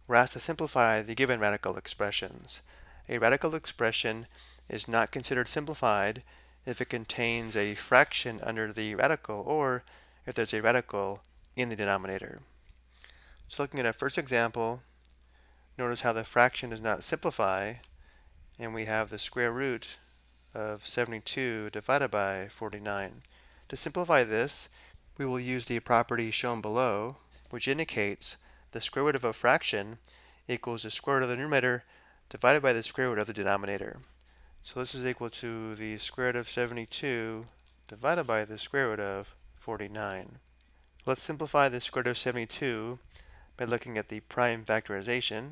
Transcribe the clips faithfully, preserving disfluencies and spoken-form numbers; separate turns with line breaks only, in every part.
we're asked to simplify the given radical expressions. A radical expression is not considered simplified if it contains a fraction under the radical or if there's a radical in the denominator. So looking at our first example, notice how the fraction does not simplify, and we have the square root of seventy-two divided by forty-nine. To simplify this, we will use the property shown below, which indicates the square root of a fraction equals the square root of the numerator divided by the square root of the denominator. So this is equal to the square root of seventy-two divided by the square root of forty-nine. Let's simplify the square root of seventy-two by looking at the prime factorization.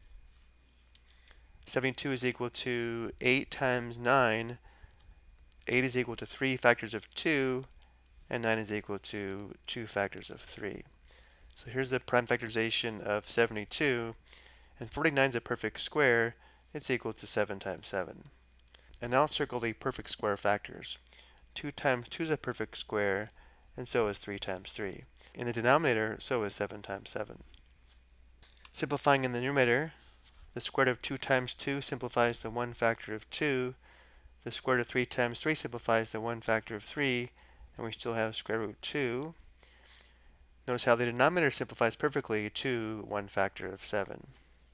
seventy-two is equal to eight times nine. eight is equal to three factors of two, and nine is equal to two factors of three. So here's the prime factorization of seventy-two, and forty-nine is a perfect square. It's equal to seven times seven. And now I'll circle the perfect square factors. two times two is a perfect square, and so is three times three. In the denominator, so is seven times seven. Simplifying in the numerator, the square root of two times two simplifies the one factor of two. The square root of three times three simplifies the one factor of three, and we still have square root two. Notice how the denominator simplifies perfectly to one factor of seven.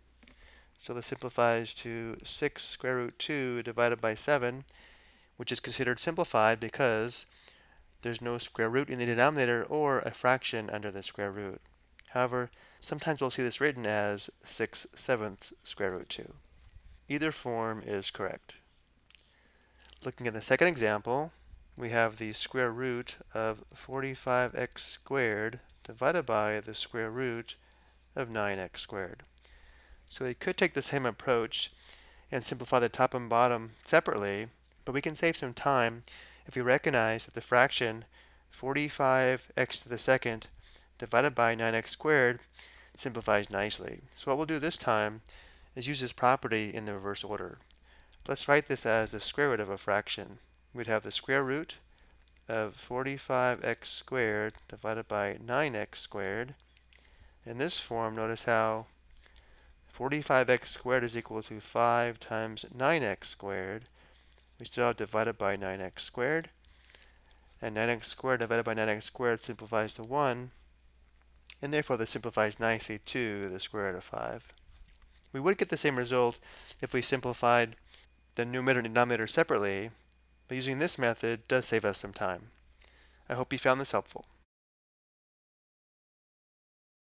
So this simplifies to six square root two divided by seven, which is considered simplified because there's no square root in the denominator or a fraction under the square root. However, sometimes we'll see this written as six sevenths square root two. Either form is correct. Looking at the second example, we have the square root of forty-five x squared divided by the square root of nine x squared. So we could take the same approach and simplify the top and bottom separately, but we can save some time if we recognize that the fraction forty-five x to the second divided by nine x squared simplifies nicely. So what we'll do this time is use this property in the reverse order. Let's write this as the square root of a fraction. We'd have the square root of forty-five x squared divided by nine x squared. In this form, notice how forty-five x squared is equal to five times nine x squared. We still have divided by nine x squared. And nine x squared divided by nine x squared simplifies to one. And therefore this simplifies nicely to the square root of five. We would get the same result if we simplified the numerator and denominator separately, but using this method does save us some time. I hope you found this helpful.